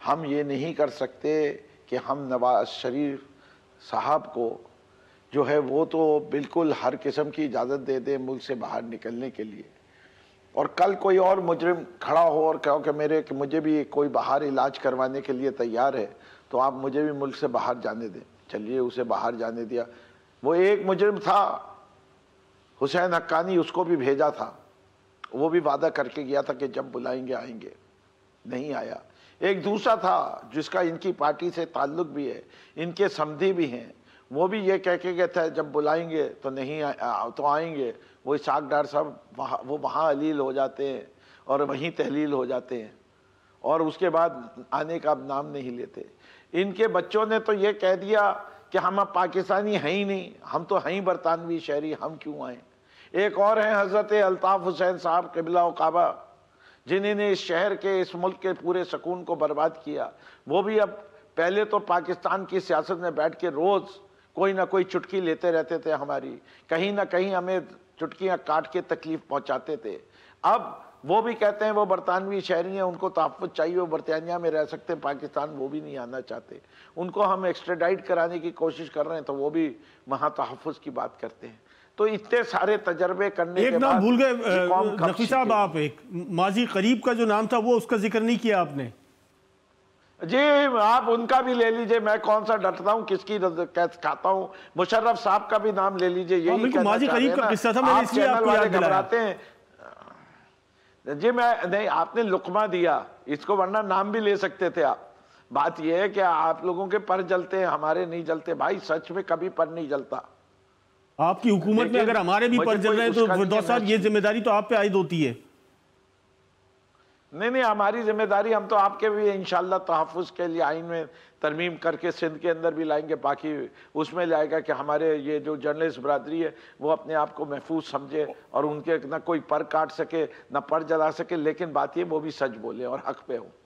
हम ये नहीं कर सकते कि हम नवाज शरीफ साहब को जो है वो तो बिल्कुल हर किस्म की इजाज़त दे दें मुल्क से बाहर निकलने के लिए, और कल कोई और मुजरिम खड़ा हो और कहो कि मुझे भी कोई बाहर इलाज करवाने के लिए तैयार है, तो आप मुझे भी मुल्क से बाहर जाने दें। चलिए, उसे बाहर जाने दिया। वो एक मुजरिम था हुसैन हक्कानी, उसको भी भेजा था, वो भी वादा करके गया था कि जब बुलाएंगे आएंगे, नहीं आया। एक दूसरा था जिसका इनकी पार्टी से ताल्लुक भी है, इनके समधी भी हैं, वो भी ये कह के गया था जब बुलाएंगे तो नहीं तो आएंगे। वो इसाक डार साहब वहाँ अलील हो जाते हैं और वहीं तहलील हो जाते हैं, और उसके बाद आने का अब नाम नहीं लेते। इनके बच्चों ने तो ये कह दिया कि हम अब पाकिस्तानी हैं ही नहीं, हम तो हैं ही बरतानवी शहरी, हम क्यों आए। एक और हैं हज़रत अल्ताफ़ हुसैन साहब क़िबला काबा, जिन्होंने इस शहर के, इस मुल्क के पूरे सुकून को बर्बाद किया। वो भी अब, पहले तो पाकिस्तान की सियासत में बैठ के रोज़ कोई ना कोई चुटकी लेते रहते थे हमारी, कहीं ना कहीं हमें चुटकियां काट के तकलीफ पहुंचाते थे। अब वो भी कहते हैं वो बरतानवी शहरी हैं, उनको तहफ़्फ़ुज़ चाहिए, वो बरतानिया में रह सकते हैं, पाकिस्तान वो भी नहीं आना चाहते। उनको हम एक्स्ट्राडाइट कराने की कोशिश कर रहे हैं तो वो भी वहाँ तहफ़्फ़ुज़ की बात करते हैं। तो इतने सारे तजर्बे करने के बाद, एक नाम भूल गए नक़वी साहब, आप एक माजी करीब का जो नाम था वो उसका जिक्र नहीं किया आपने। जी, आप उनका भी ले लीजिए, मैं कौन सा डरता हूँ, किसकी खाता हूँ। मुशर्रफ साहब का भी नाम ले लीजिए। यही माजी करीब का किस्सा था, मैंने इसलिए आपको याद घबराते हैं। जी मैं नहीं, आपने लुकमा दिया इसको, वरना नाम भी ले सकते थे आप। बात यह है कि आप लोगों के पर जलते हैं, हमारे नहीं जलते। भाई सच में कभी पर नहीं जलता। आपकी हुकूमत में अगर हमारे भी पर जल रहे हैं तो फिरदौस साहब ये जिम्मेदारी तो आप पे आयद होती है। नहीं, हमारी जिम्मेदारी, हम तो आपके भी इंशाल्लाह तहफ़्फ़ुज़ के लिए आइन में तरमीम करके सिंध के अंदर भी लाएंगे। बाकी उसमें लाएगा कि हमारे ये जो जर्नलिस्ट बरादरी है वो अपने आप को महफूज समझे और उनके ना कोई पर काट सके ना पर जला सके, लेकिन बात ये वो भी सच बोले और हक पे हो।